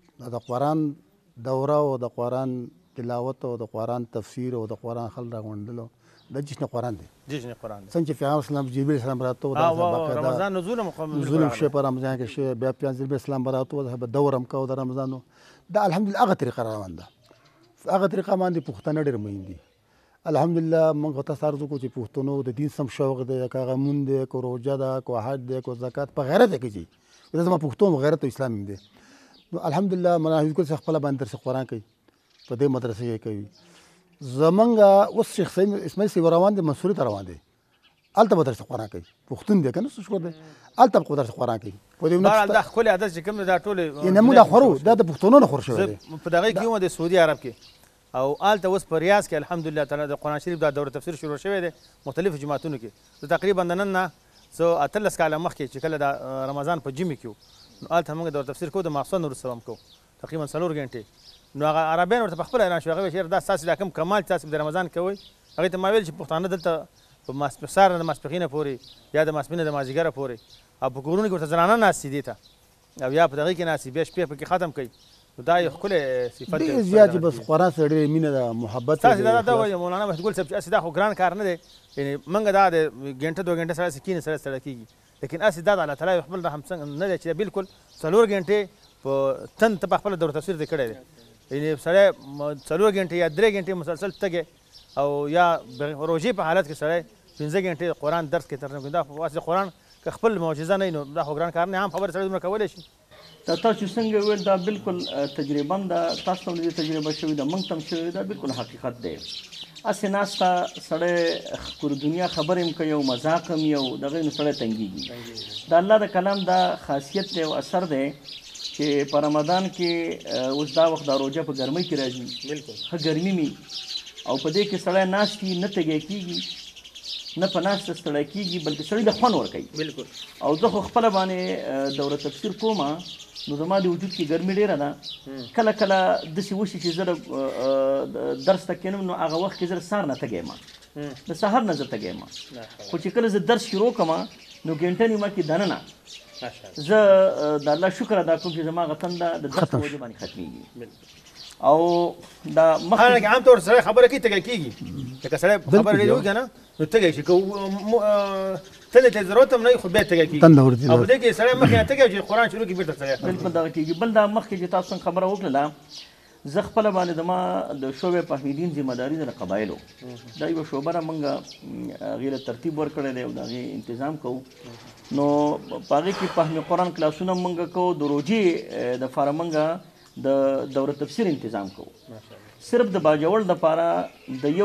د قرآن دوره او د قرآن تلاوت او د قرآن تفسیر او د قرآن خل راغونډلو د جشن قرآن دی جشن قرآن دی څنګه چې پیغمبر اسلام جبرئیل السلام راته او رمضان نزول نزول شي په رمضان کې شي بیا پیغمبر اسلام راته او د دورم کو د رمضان دا الحمدلله هغه طریقه روان ده هغه طریقه باندې پښتانه ډېر مهم دي الحمدلله موږ ته سارزو کو چې پښتنو د دین سم شوق دی که غمون دی کو روزه ده کو حج دی کو زکات په غیرت کې جی دا زما پښتون غیرت او اسلام دی نو الحمدلله مناهج کو خپل باندې درس قرآن کوي په دې مدرسې کې کوي زمونږ اوس شیخ سید اسماعیل صاحب روان دي منصوري ته روان دي هلته به درس قرآن کوي پښتون دی که نه شکر دی هلته به درس قرآن کوي بهرحال دا ښکلی عادت چې کوم دی دا ټولې یعنې موږ دا خورو دا د پښتنو نه خور شوی دی په دغه کې وم د سعودي عرب کې او هلته اوس په ریاض کې الحمدلله تعالی د قرآن شریف دا دوره تفسیر شروع شوی دی مختلفو جماعتونو کې زه تقریبا د نن نه څه 18 کاله مخکې چې کله د رمضان په جمعې کې وو نو هلته موږ دوره تفسیر کوو د ماخصن وروسته هم کوو تقریبا 4 غنټې نو هغه عربیان ورته پخپله حیران شو هغه ویل چې دا ستاسې دا کوم کمال چې تاسې د رمضان کوئ هغې ته ما ویل چې پښتانه دلته په سهار نه د ماسپښینه پورې یا د ماسپښینه د مازدیګره پورې او په کورونو کې ورته زنانه ناستې دي ته او یا په دغې کې ناستې بیا شپې پکې ختم کوي نو دا یو ښکلی صفت دی ډېر زیات چې بس قرآن سره ډېرې مینه ده محبت تاسې دا وایي مولانا مهدګل صاحب چې هسې دا خو ګران کار نه دی یعنې موږ دا د ګنټه 2 غنټه سره کینې سره ستړی کېږي لیکن هسې دا د الله تعالی خپل رحم څنګه نه دی چې بالکل 4 غنټې په تن ته په خپله دور تفسیر دی کړی دی یعنې سړی 4 غنټې یا 3 غنټې مسلسل تګې او یا روژې په حالت کې سړی 15 غنټې قرآن درس کې ترجمه کوي دا خو واسې قرآن که خپل معجزه نه نو دا خو ګران کار نه عام خبرې سړی دومره کولی شي دا تاسو څنګه ویل دا بالکل تجربه هم ده تاسو هم دې تجربه شوې ده موږ ته هم شوې ده بالکل حقیقت دی هسې ناسته سړی پر دنیا خبرې هم کوي او مذاق هم یو دغه نو سړی تنګېږي د الله د کلام دا خاصیت دی او اثر دی چې په رمضان کې اوس دا وخت دا روژه په ګرمۍ کې راځي بالکل ښه ګرمي مي او په دې کې سړی ناست وي نه تږی کېږي نه په ناسته ستړی کېږي بلکې سړی د خوند ورکوي بالکل او زه خو خپله باندې دوره تفسیر کوم نو زما د وجود کې ګرمي ډېره ده کله کله داسې وشي چې زه د درس ته کښېنم نو هغه وخت کې زه د سهار نه تږی یم د سهار نه زه تږی یم خو چې کله زه درس شروع کړم نو ګنټه نیمه کې دننه زه د الله شکر ادا کوم چې زما هغه تنده د درس په وجه باندې ختمېږي او دا مخکې عام طور سړی خبره کوي تږی کېږي لکه سړی خبره ډېرې وکړي که نه نو تږی شي که تلې ته ضرورت هم نه وي خو بیا تږی کېږي او په دې کې سړی مخکې نه تږی چې قرآن شروع کړي بېرته سړی بالکل دغه کېږي بل دا مخکې چې تاسو څنګه خبره وکړله زه خپله باندې زما د شعبې فهمیدین ذمه داري ده د قبایلو دا یوه شعبه را موږ هغې له ترتیب ورکړی دی او د هغې تنظام کوو نو په هغې کې فهم قرآن کلاسونه موږ کوو د روژې دپاره موږ د دوره تفسیر تنظام کوو صرف د باجوړ دپاره د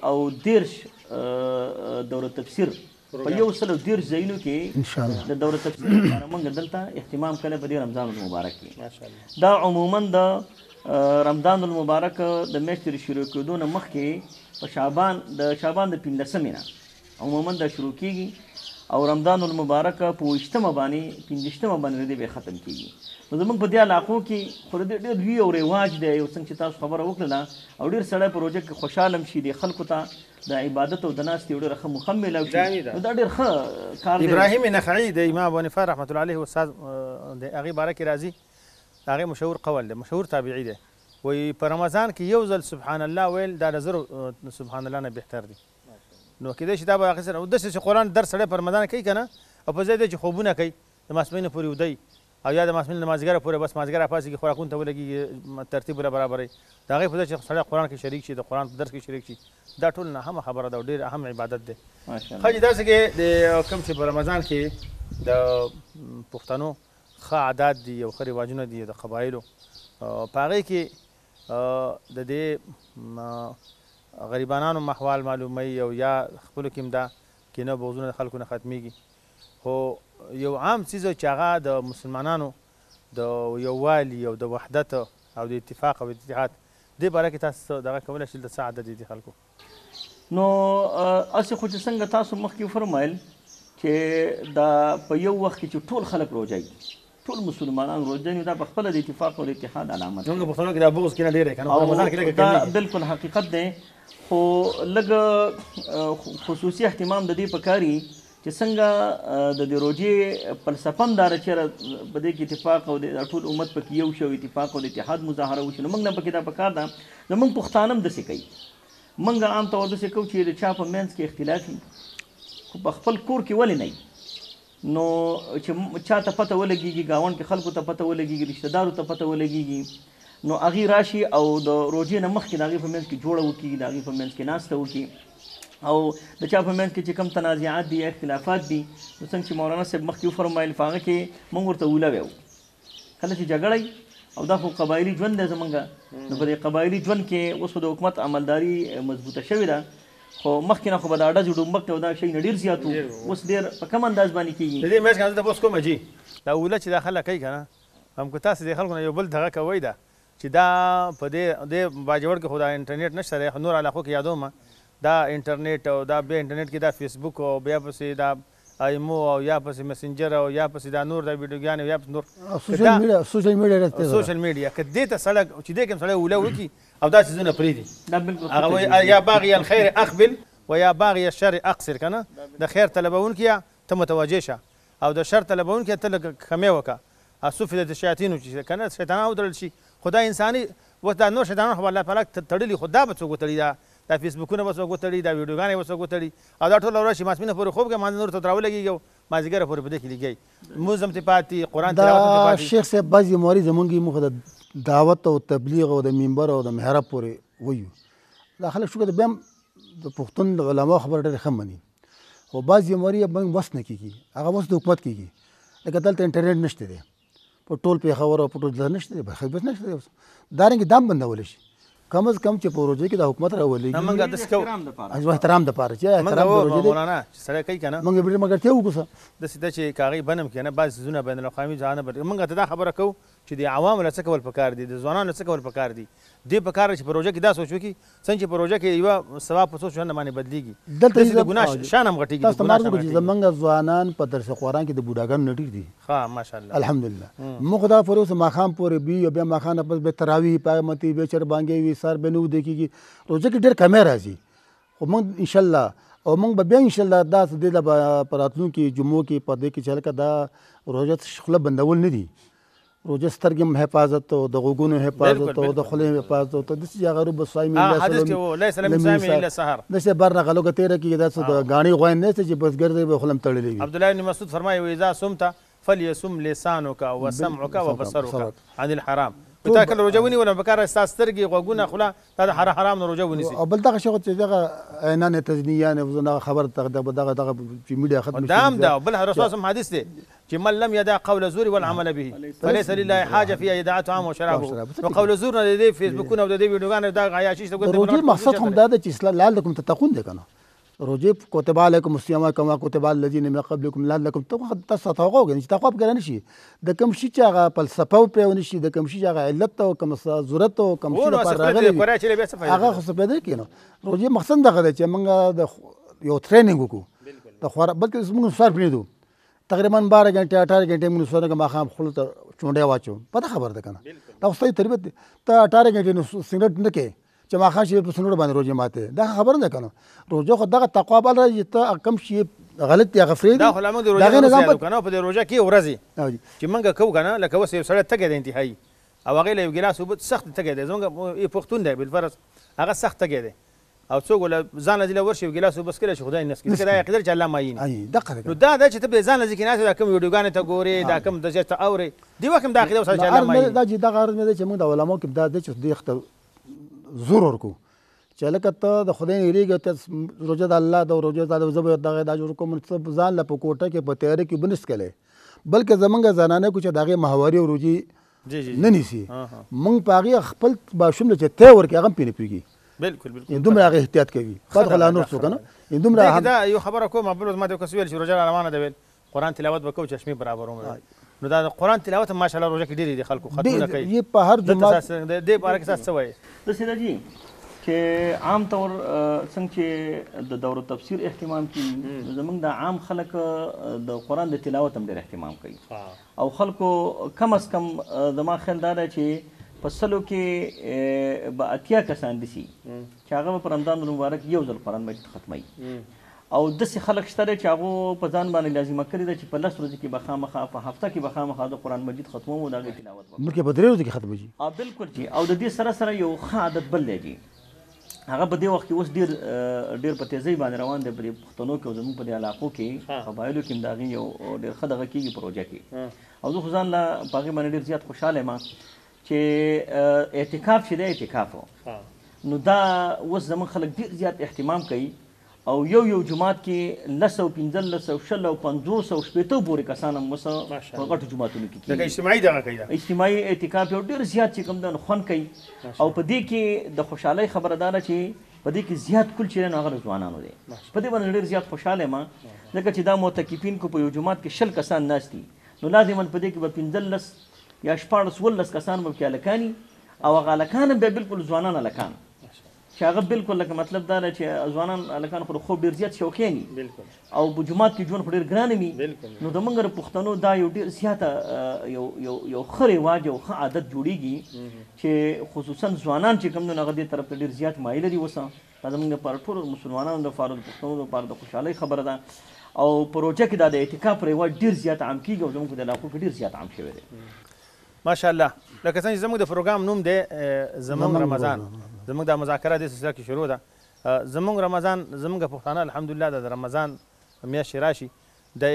113 دوره تفسیر په 113 ځایونو کې د دوره تفسیر لپاره موږ دلته اهتمام کړی په دې رمضان المبارک کې دا عموما د رمضان المبارک د میاشتې شروع کېدو نه مخکې په شعبان د 15مې نه عموما دا شروع کېږي او رمضان المبارک په 20مه باندې 15مه باندې دې ختم کېږي نو زموږ په دې علاقو کې خو د ډېر لوی او رواج دی یو څنګه چې تاسو خبره وکړله او ډېر سړی په روژه کې خوشحاله هم شي د خلکو ته د عبادت او د ناستې یو ډېره ښه مخمل او شي نو دا ډېر ښه کار دی ابراهیم نخعي د امام ابو حنیفه رحمت الله علیه استاد د هغې باره کې راځي د هغې مشهور قول دی مشهور تابعي دی وایي په رمضان کې یو ځل سبحان الله ویل دا د زرو سبحان الله نه بهتر دی نو کېدای شي دا به هغې سره داسې چې قرآن درس سړی په رمضان کوي که نه او په ځای دی چې خوبونه کوي د ماسپښینه پورې ودی او یا د ماسپښین د مازدیګره پورې بس مازدیګر راپاڅېږي خوراکونو ته ولګېږي ترتیب ولا برابروي د هغې په ځای چې سړی قرآن کې شریک شي د قرآن په درس کې شریک شي دا ټول ناهمه خبره ده او ډېر اهم عبادت دی ښه چې داسې کې د کوم چې په رمضان کې د پښتنو ښه عادات دي او ښه رواجونه دي د قبایلو په هغې کې د دې غریبانانو محوال معلوموي او یا خپلو کې هم دا کینه بغضونه د خلکو نه ختمیږي خو یو عام څیز چې هغه د مسلمانانو د یووالي او د وحدت او د اتفاق او اتحاد دې باره کې تاسو دغه کولی شئ د څه عدد دي خلکو نو هسې خو چې څنګه تاسو مخکې فرمایل چې دا په یو وخت کې چې ټول خلک روژه ټول مسلمانان روژه نو دا په خپله د اتفاق او د اتحاد علامه ده. زموږ پښتنو کې دا بغض کینه ډېره که نه رمضان کې لږه دا بالکل حقیقت دی خو لږ خصوصي اهتمام د دې پکار وي چې څنګه د دې روژې فلسفه هم دا ده چې په دې کې اتفاق او د ټول امت پکې یو شي او اتفاق او د اتحاد مظاهره وشي نو موږ نه پکې دا پکار ده زموږ پښتانه هم داسې کوي موږ عام طور داسې کوو چې د چا په منځ کې اختلاف وي خو په خپل کور کې ولې نه نو چې چا ته پته ولګېږي ګاونډ کې خلکو ته پته ولګېږي رشته دارو ته پته ولګېږي نو هغې راشي او د روژې نه مخکې د هغې په منځ کې جوړه وکړي د هغې په منځ کې ناسته وکړي او د چا په منځ کې چې کوم تنازعات دي یا اختلافات دي نو څنګه چې مولانا صاحب مخکې وفرمایل په هغه کې موږ ورته ویلوی وو کله چې جګړه او دا خو قبایلي ژوند دی زمونږ نو په دې قبایلي ژوند کې اوس خو د حکومت عملداري مضبوطه شوې ده خو مخکې نه خو به دا ډزې ډومبک او دا شی نه ډېر زیات وو اوس ډېر په کم انداز باندې کېږي د دې میاشت کې زه اوس کومه جي دا اوله چې دا خلک کوي که نه هم که تاسو د خلکو نه یو بل دغه کوئ ده چې دا په دې باجوړ کې خو دا انټرنیټ نشته دی نور علاقو کې یادوم دا انټرنیټ او دا بیا انټرنیټ کې دا فیسبوک او بیا پسې دا ایمو او یا پسې مسنجر او یا پسې دا نور دا ویډیوګانې یا پسې نور سوشل میډیا که دې ته سړک چې دې کې هم سړی اوله وکړي او دا څیزونه پرېږدي هغه وایي یا باغي الخیر اقبل و یا باغي الشر اقصر که نه د خیر طلبونکیه ته متوجه شه او د شر طلبونکیه ته لږ کمې وکړه سفلت الشیاطینو چې که نه شیطانان ودرل شي خو دا انساني اوس دا نور شیطانان خو الله پاک تړلي خو دا به څوک وتړي دا فیسبوکونه به څوک وتړي دا ویډیوګانې به څوک وتړي او دا ټوله ورځ چې ماسپښینه پورې خوب کوي مانځه نور ته راولګېږي او مازدیګره پورې په دې کې لګي لمونځ هم ترې پاتې قرآن تلاوت هم ترې پاتې شیخ صاحب بعضې مولوي زمونږ موږ د دعوت او تبلیغ او د منبر او د محراب پورې ویو دا خلک شو که بیا هم د پښتون د علماو خبره ډېرې ښه مني خو بعضې مولوي موږ وس نه کېږي هغه وس د حکومت کېږي لکه دلته انټرنیټ نشته دی په ټول پېښور او په ټول ځای نشته دی بس نشته دی دارنګې دام بندولی شي کم از کم چې په روژه کې د حکومت راولېږي موږ داسې کوو احترام دپاره چې احترام د روژې دی مولانا چې سړی کوي که نه موږ ډېرې ملګرتیا وکړو داسې ده چې که هغې بند هم کړي نه بعض څیزونه بین الاقوامي ځایونه موږ ته دا خبره کوو چې د عوامو له څه کول پکار دي د ځوانانو له څه کول پکار دي دې پکار چې په روژه کې دا سوچ وکړي څنګه چې په روژه کې یوه ثواب په څو شیانو باندې بدلېږي داسې د ګناه شان هم غټېږي تاسو ته معلوم کړو چې زموږ ځوانان په درس قرآن کې د بوډاګانو نه ډېر دي ښه ماشاءالله الحمدلله موږ دا پورې اوس ماښام پورې بي او بیا ماښام نه پس بیا تراویح پایمتي بیا چربانګې وي سر بیا نه اوده کېږي روژه کې ډېر کمی راځي خو موږ انشاءالله او موږ به بیا انشاءالله دا دې له په راتلونکي جمعو کې په دې کې چې هلکه دا روژه خوله بندول نه دي روژه سترګې هم حفاظت او د غوږونو حفاظت او د خولې حفاظت او داسې چې هغه رب صایم داسې بر نه غلوګه تېره کېږي داسې د ګاڼې غوین نه چې بس ګرځي به خوله هم تړلې وي عبدالله بن مسعود فرمایي واذا صمت فليصم لسانك وسمعك وبصرك عن الحرام تا کله روژه ونیوله پکار ستا سترګې غوږونه خوله تا د حرام نه روژه ونیسي او بل دغه شی چې دغه عینان تزنیان خبر دغه چې میډیا ختم دا هم ده بل رسول الله حدیث دی چې من لم يدع قول الزور والعمل به فليس لله حاجه في يدع طعامه وشرابه نو قول الزور نه د فیسبوکونه او د ویډیوګانو دا عیاشي څه روژې مقصد هم دا ده چې لعلکم تتقون دی که نه روژې کتب علیکم الصیام کما کتب علی الذین من قبلکم لعلکم تاسو تقوا وکړئ چې تقوا پکې رانشي د کوم شي چې هغه فلسفه پرې ونشي د کوم شي چې هغه علت او کوم ضرورت او کوم شي لپاره راغلی هغه خو څه پیدا کړي نو روژې مقصد دغه دی چې موږ د یو ټریننګ وکړو د خوراک بلکې موږ نصوار پرېږدو تقریبا 12 غنټې 18 غنټې موږ نصوار کې ماښام خولو ته چونډۍ واچو پته خبر ده که نه دا خو صحیح تربیت دی ته 18 غنټې سګرټ نه کوې چې ماښام شي په سنوړو باندې روژې ماتې دا خبره ده که نه روژه خو دغه تقوا بل راځي چې ته کم شي غلط یا غفرې دا خو موږ د روژې نه سیالو که نه په دې روژه کې ورځې چې موږ کوو که نه لکه اوس یو سړی تږی دی انتهایي او هغې له یو ګیلاس اوبه سخت تږی دی زموږ پښتون دی بالفرض هغه سخت تږی دی او څوک ولا ځان له ورشي یو ګیلاس اوبه څښلی چې خدای نه څښي دا عقیده چې الله معیني نو دا ده چې ته به ځان له ځکې ناست دا کوم ویډیوګانې ته ګورې دا کوم د ته اورې دې وخت هم دا عقیده ورسره چې الله معیني دا چې دغه عرض مې دی چې موږ د علماو کې دا دی چې دې ته زور ورکړو چې هلکه ته د خدای نه یېرېږې ته روژه د الله د روژه د زه به دغه دا جوړ کوم ځان له په کوټه کې په تیاره کې به نه څکلی بلکې زمونږ زنانه کو چې د هغې ماهواري او روژې نه نیسي موږ په هغې خپل ماشوم له چې تی ورکړي هغه هم پرې نه پوهېږي بالکل دومره هغه احتیاط کوي پد غلا نور څوک نه دومره دا یو خبره کوم بل ما د کس ویل چې روژه روانه ده ویل قرآن تلاوت وکړو چشمې برابر عمر نو دا د قرآن تلاوت هم ماشاءالله روژه کې ډېرې دي خلکو ختمونه کوي یہ په هر جماعت دې باره کې تاسو څه وایي؟ داسې ده جي چې عام طور څنګه چې د دورو تفسیر اهتمام کیږي زمونږ د عام خلک د قرآن د تلاوت هم ډېر اهتمام کوي او خلکو کم از کم زما خیال دا ده چې په سلو کې به اتیا کسان دي چې هغه به په رمضان المبارک یو ځل قرآن مجید ختموي او داسې خلک شته دی چې هغو په ځان باندې لازمه کړې ده چې په 10 ورځې کې به خامخا په هفته کې به خامخا د قرآن مجید ختموم او د هغې تلاوت وکړم ملک په 3 ورځې کې ختمېږي بالکل جي او د دې سره سره یو ښه عادت بل دی جي هغه په دې وخت کې اوس ډېر په تیزۍ باندې روان دی په پښتنو کې او زموږ په دې علاقو کې قبایلو کې هم د هغې یو ډېر ښه دغه کېږي پروژه کې او زه خو ځان له په هغې باندې ډېر زیات خوشحاله یم چې اعتکاف چې دی اعتکاف نو دا اوس زموږ خلک ډېر زیات اهتمام کوي او یو جماعت کې 10 او 15 او 16 او 50 او 80 پورې کسان هم اوس په غټو جماعتونو کې کېږي اجتماعي دغه کوي اجتماعي اعتکاف یو ډېر زیات چې کوم دی خوند کوي او په دې کې د خوشحالۍ خبره دا ده چې په دې کې زیات کل چې دی نو هغه د ځوانانو دی په دې باندې ډېر زیات خوشحاله یم ځکه چې دا معتکفین کو په یو جماعت کې 60 کسان ناست دي نو لازما په دې کې به 15 یا 14 کسان به پکې هلکان او هغه هلکان هم بیا بالکل ځوانان هلکان چې هغه بالکل لکه مطلب دا دی چې ځوانان هلکان خو د خوب ډېر زیات شوقین وي او په جومات کې ژوند خو ډېر ګران وي نو زموږ د پښتنو دا یو ډېر زیاته یو ښه رواج او ښه عادت جوړیږي چې خصوصا ځوانان چې کوم دي هغه دې طرف ته ډېر زیات مایله دي اوس دا زموږ دپاره ټولو مسلمانانو دپاره د پښتنو دپاره د خوشحالۍ خبره ده او پروژه کې دا د اعتکاف رواج ډېر زیات عام کېږي او زموږ په علاقو کې ډېر زیات عام شوی دی ماشاءالله لکه څنګه چې زموږ د پروګرام نوم دی زموږ رمضان زموږ د مذاکره دې سلسله کې شروع ده زموږ رمضان زموږ پښتانه الحمدلله د رمضان میاشتې راشي دا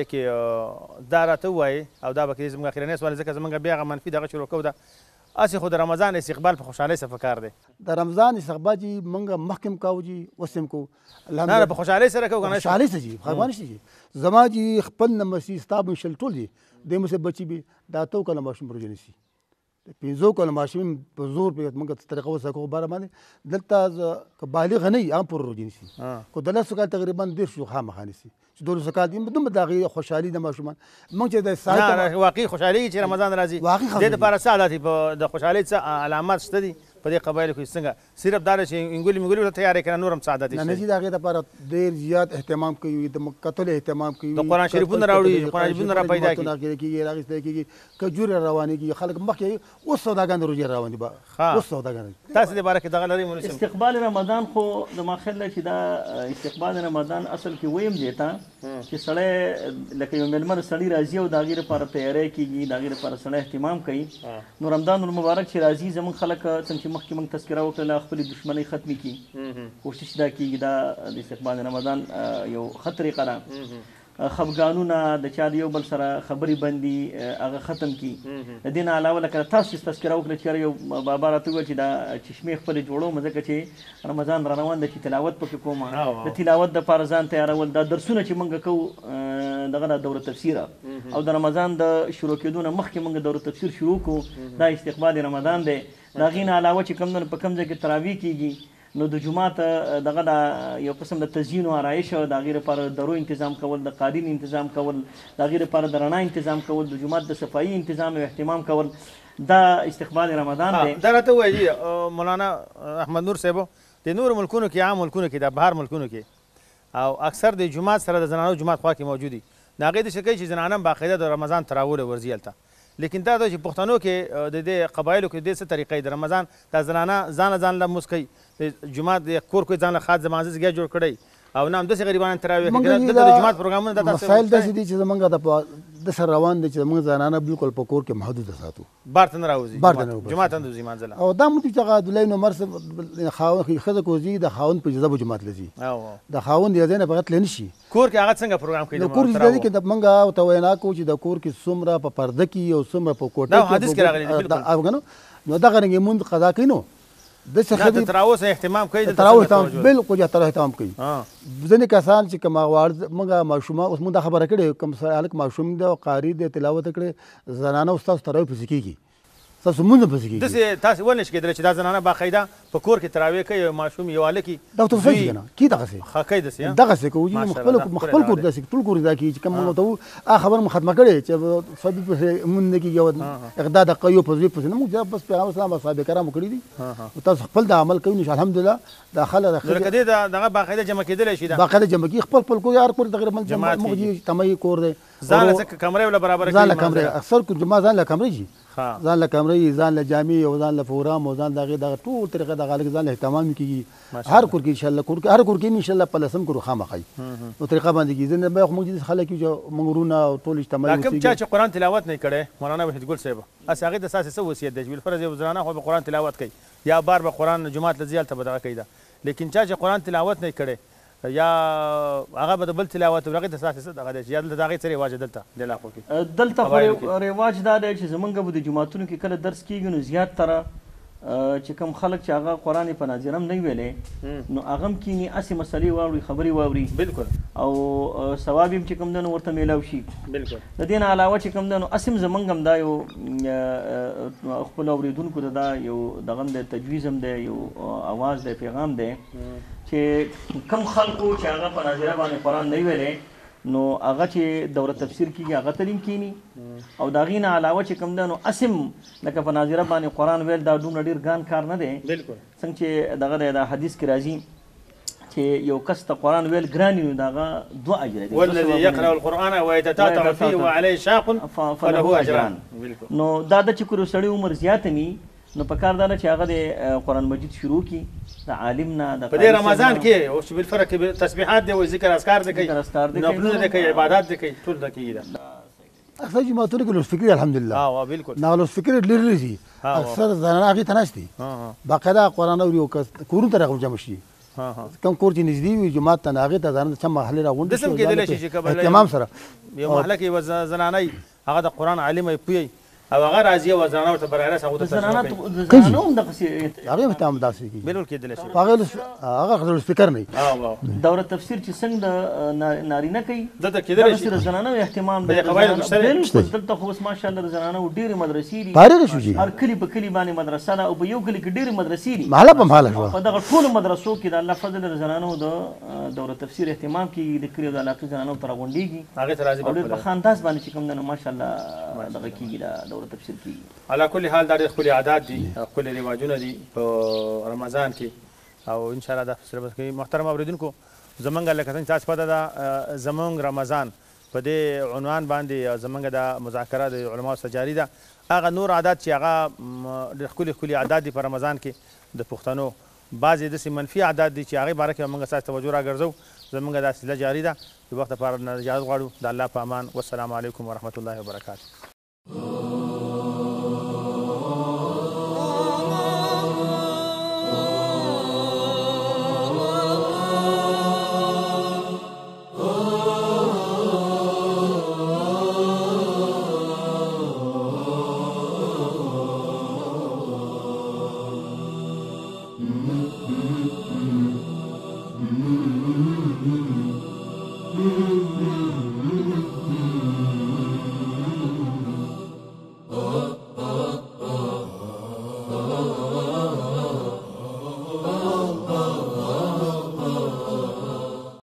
کې دا راته ووایي او دا به کې زموږ اخرنی سوال ځکه زموږ بیا هغه منفي دغه شروع کوو ده هسې خو د رمضان استقبال په خوشحالۍ سره پکار دی د رمضان استقبال جی موږ مخکې هم کوو جی اوس هم کوو نه په خوشحالۍ سره کوو که نه خوشحالۍ سره جی خبره نشته جی زما جی خپل نمسي ستا به شل ټول دي دې مو بچي به دا تو کله ماشوم روژه نیسي د 15 کاله ماشوم په زور په موږ طریقه وسکو بار باندې دلته که بالغ نه وي هغه پوره روژه نیسي که د 10 کال تقریبا 10 خامخا نیسي چې 12 کال دي دومره د هغې خوشحالي د ماشومان موږ چې د ساعت واقعي خوشحالي چې رمضان راځي دې دپاره څه حالات په د خوشحالۍ څه علامات شته دي په دې قبایلو کې څنګه صرف دا ده چې انګولي منګولي ورته تیاری کړه نور هم څه عادت نه چې د هغې دپاره ډېر زیات اهتمام کوي د کتلو اهتمام کوي د قرآن شریفونه راوړي قرآن شریفونه را پیدا کېږي راغېستی کېږي کجورې روانېږي خلک مخکې اوس سوداګان د روژې روان دي اوس سوداګان تاسې د باره کې دغه لرئ مولوي صاحب استقبال رمضان خو زما خیال دی چې دا استقبال رمضان اصل کې ویم دی ته چې سړی لکه یو مېلمه سړي راځي او د هغې لپاره تیاری کېږي د هغې لپاره سړی اهتمام کوي نو رمضان المبارک چې راځي زموږ خلک څنګه چې مخکې موږ تذکره وکړله خپلې دښمنۍ ختمې کړي کوشش دا کېږي دا د استقبال رمضان یو ښه طریقه ده خفګانونه د چا د یو بل سره خبرې بندي هغه ختم کړي د دې نه علاوه لکه تاسو چې تذکره وکړه چې یو بابا راته وویل چې دا چشمې خپلې جوړوم ځکه چې رمضان را روان دی چې تلاوت پکې کوم د تلاوت دپاره ځان تیارول دا درسونه چې موږ کوو دغه د دوره تفسیر او د رمضان د شروع کېدو نه مخکې موږ دوره تفسیر شروع کړو دا استقبال رمضان دی د هغې نه علاوه چې کوم په کوم ځای کې تراویح کېږي نو د جومات دغه د یو قسم د تزیین و آرایش د هغې لپاره درو تنظیم کول د قالین تنظیم کول د هغې لپاره د رڼا تنظیم کول د جومات د صفایي تنظیم او اهتمام کول دا استقبال رمضان دی دا راته ووایي مولانا احمد نور صاحبو د نورو ملکونو کې عام ملکونو کې د بهر ملکونو کې او اکثر د جومات سره د زنانو جومات خوا کې موجود دي د هغې داسې کوي چې زنانه باقاعده د رمضان تراوله ورځي هلته لیکن دا چې پښتنو کې د دې قبایلو کې د دې څه طریقې د رمضان دا زنانه ځان له لمونځ کوي جومات د کور کوی ځان له خاص د مانځه ځای جوړ کړی او نه همداسې غریبانان تراویح کوي دلته د جومات پروګرامونه دا مسایل داسې دي چې زموږ د سره روان دي چې زموږ زنانه بالکل په کور کې محدوده ساتو بار ته نه راوځي جومات ته نه ځي مانځله او دا موږ چې هغه عبدالله بن عمر ښځه کوځي د خاوند په اجازه به جومات له ځي د خاوند اجازې نه بغیر تللی نه شي کور کې هغه څنګه پروګرام کوي د کور چې کې موږ ورته وینا کوو چې د کور کې څومره په پرده کې او څومره په کوټه کې حدیث کې راغلی دی بالکل نو دغه رنګې مونږ قضا کوي نو د تراویح سره اهتمام کوي د تراویح بالکل یا تراویح اهتمام کوي ځینې کسان چې کوم غواړي موږ ماشومان اوس موږ دا خبره کړې کوم هلک ماشوم دی او قاري دی تلاوت کړې زنانه استاد تراویح پسې کېږي ستاسو مونځ پسې کېږي داسې تاسې ولې شي کېدلی چې دا زنانه باقاعده په کور کې تراویح کوي یو ماشوم یو هلکي دا ورته صحیح که نه کې دغسې ښه کوي داسې دغسې کوو چې خپل کور داسې ټول کور دا کوي چې کوم موږ ته وو هغه خبره مو ختمه کړې چې صحابي پسې مونځ نه کېږي او اقدا دقه یو په زوی پسې نه موږ بس پیغمبر اسلام او صحابه کرامو کړي دي تاسو خپل د عمل کوي نو الحمدلله دا خلک لکه دې دغه باقاعده جمع کېدلی شي دا باقاعده جمع کېږي خپل کور هر کور تقریبا موږ تمایي کور دی ځان له څه کمرې ولا برابره ځان له کمرې اکثر جمعه ځان له کمرې شي ها ځان له کمرې ځان له جامې او ځان له پروګرام او ځان دغه ټول طریقه دغه هلک ځان له اهتمام کېږي هر کور کې انشاءالله هر کور کې انشاءالله په لسم کور خامخا نو طریقه باندې کېږي ځینې به خو موږ خلک یو چې موږ وروڼه او ټول اجتماعي کوم چا چې قرآن تلاوت نه کړی مولانا وحید ګل صاحب هسې هغې ته ستاسې څه وصیت دی چې بالفرض یو زنانه خو به قرآن تلاوت کوي یا بار به قرآن جومات ته ځي هلته به دغه کوي دا لیکن چا چې قرآن تلاوت نه کړی یا هغه به د بل تلاوت هغې ته ستاسې څه دغه دی چې یا دلته د هغې څه رواج دلته دې علاقو کې دلته خو رواج دا دی چې زمونږ به د جوماتونو کې کله درس کېږي نو زیات تره چې کوم خلک چې هغه قرآن په ناظره هم نه ویلی نو هغه هم کیني هسې مسلې واوري خبرې واوري بلکل او ثواب هم چې کوم دی نو ورته میلاو شي بلکل د دې نه علاوه چې کوم دی نو هسې هم زمونږ هم دا یو خپلو اورېدونکو ته دا یو دغه هم دی تجویز هم دی یو اواز دی پیغام دی چې کم خلکو چې هغه په ناظره باندې قرآن نه ویلی نو هغه چې دوره تفسیر کېږي هغه ته هم کینی او د هغې نه علاوه چې کوم دی نو اسم لکه په ناظره باندې قرآن ویل دا دومره ډېر ګران کار نه دی بلکل څنګه چې دغه دی دا حدیث کې راځي چې یو کس ته قرآن ویل ګران وي نو د هغه دوه اجره دي والذي يقرأ القرآن ويتتعتع فيه وعليه شاق فله أجران نو دا د چې کورو سړی عمر زیات وي نو په کار دا ده چې هغه د قرآن مجید شروع کړي د عالم نه د په دې رمضان کې او چې بالفرق کې تسبیحات دی او ذکر اذکار دی کوي نفلونه دی کوي عبادات دی کوي ټول دی کوي اکثر جماعتونو کې لوسفکري الحمدلله بالکل نو لوسفکري ډېر دي اکثر زنانه هغې ته ناست دي باقاعده قرآن اوري او کورونو ته راجمع شي کوم کور چې نږدې وي جومات ته نو هغې ته ځانونه چند محلې راغونډې داسې هم کېدلی شي چې اهتمام سره یو محله کې یوه زنانه هغه د قرآن عالمه پوهوي او هغه راځي او زنانه ورته براهراست هغو ته زنانه هم دغسې هغې اهتمام داسې کېږي بلکل کېدلی شي هغه سپیکر نه وي دوره تفسیر چې څنګه د نارینه کوي دلته کېدلی شي د زنانو اهتمام د قبایلو مشترک بلکل دلته خو اوس ماشاءالله د زنانو ډېرې مدرسې دي فارغ شو جي هر کلي په کلي باندې مدرسه ده او په یو کلي کې ډېرې مدرسې دي محله په محله شوه په دغه ټولو مدرسو کې د الله فضل د زنانو د دوره تفسیر اهتمام کېږي د کلي او د علاقې زنانو ته راغونډېږي هغې ته راځي او ډېر په ښه انداز باندې چې کوم دی نو ماشاءالله دغه کېږي دا دوره تفسیر کېږي علا کل حال دا ډېر ښکلي عادات دي ښکلي رواجونه دي په رمضان کې او انشاءالله دا سره بس کوي محترم اورېدونکو زمونږ لکه څنګه تاسو پته ده زمونږ رمضان په دې عنوان باندې زمونږ د مذاکره د علماو سره جاري ده هغه نور عادات چې هغه ډېر ښکلي ښکلي عادات دي په رمضان کې د پښتنو بعضې داسې منفي عادات دي چې هغې باره کې به موږ ستاسو توجه راګرځو زمونږ دا سلسله جاري ده د وخت لپاره اجازه غواړو د الله په امان والسلام علیکم ورحمة الله وبرکاته